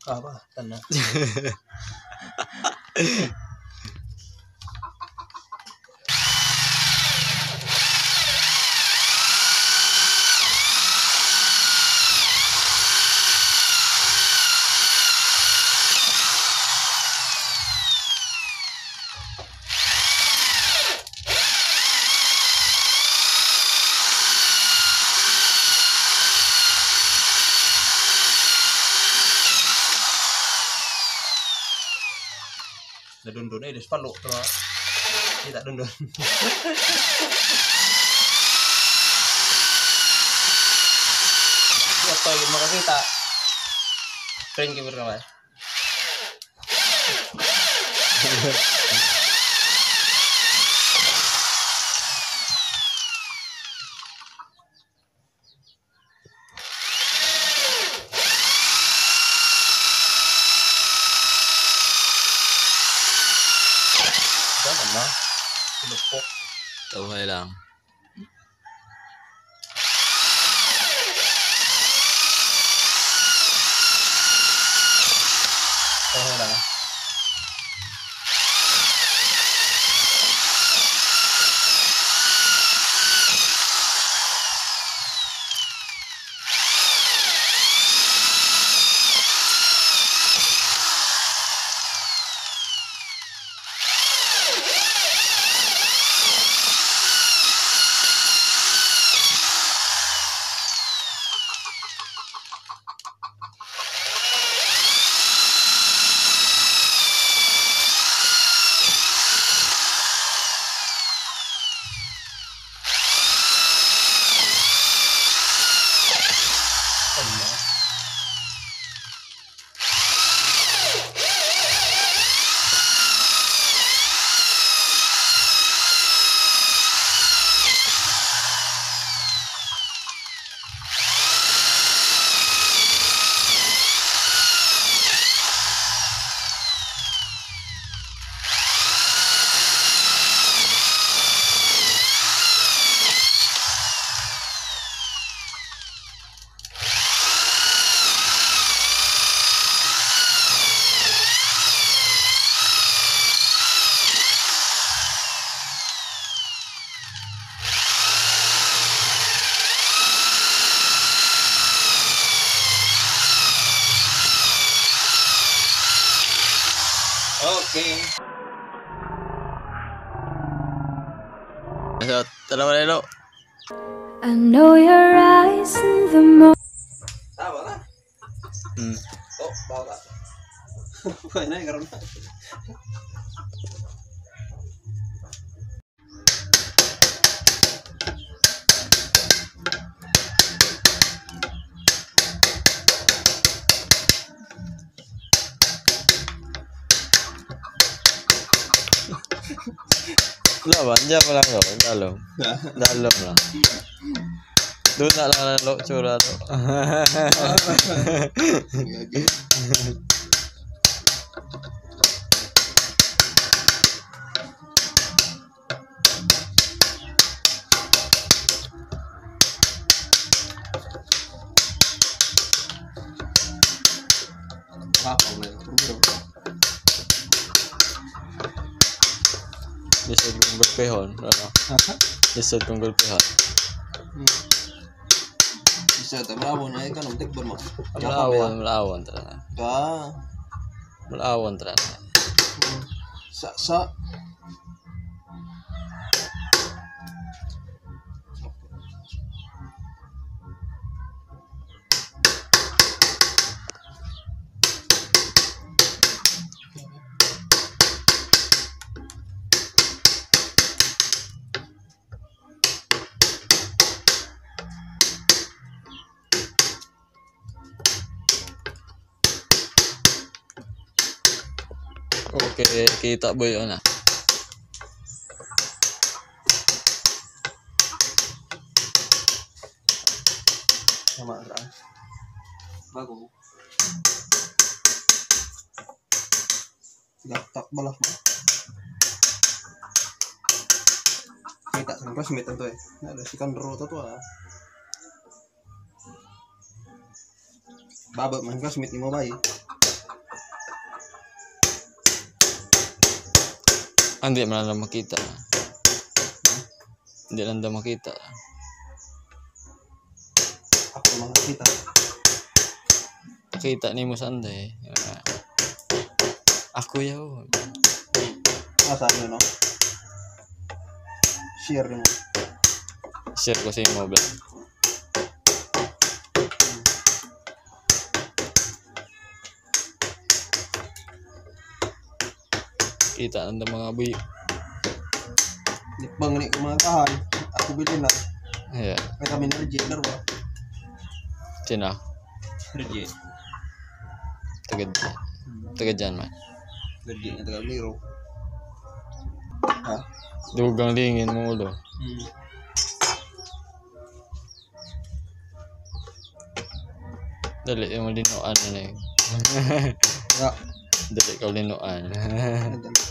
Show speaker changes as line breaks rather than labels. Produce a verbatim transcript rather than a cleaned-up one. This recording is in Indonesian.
Apa? Tanah. Dundun eh di sepalo tuh. Tidak dundun. Ya toy makasih tak. Thank you berkawan. Mana lepok
tahu hilang
tahu hilang Oke.
So, tara dulu.
I know your eyes in the morning.
Tahu kan?
Hmm.
Oh, bawa. Bukan ini karena.
Lah banja pala lo dalam. Dalam lah. Doon na lang ang lo tsura to. Lisod kong gulpehon, ano? Lisod kong gulpehon.
Bisa tak melawan ay kan untuk berma.
Melawan, melawan terang.
Ka.
Melawan terang.
Sa sa.
Oke, kita boy na.
Sama kan. Bagus. Laptop malah. Kita sampai semit tentu ya. Ada sikan dero tuh ah. Babak man ka smith mo bay.
Hindi man lang makita. Hindi lang daw makita.
Ako mga kita.
Kita ni mo sanday. Ako yaw.
Ah, sabi mo, no? Share mo.
Share ko sa imo ba. Kita ang mga buhi.
Lipbang ni mga kahan. Ako bilhin na.
Yeah.
Kaya kami na-reject na ba?
Sino?
Reject.
Tagad. Tagad dyan man.
Reject na tagal liro. Ha?
Dugang lingin mo ulo.
Hmm.
Dali yung linuan na yun.
Ya.
Dali ka linuan.